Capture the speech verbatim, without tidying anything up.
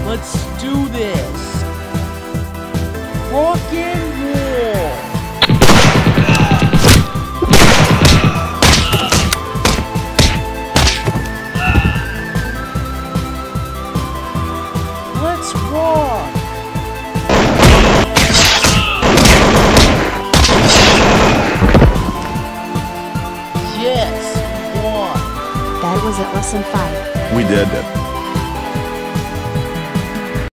Let's do this. Rock and roll. Let's rock. Yes, we won. That was at lesson five. We did it.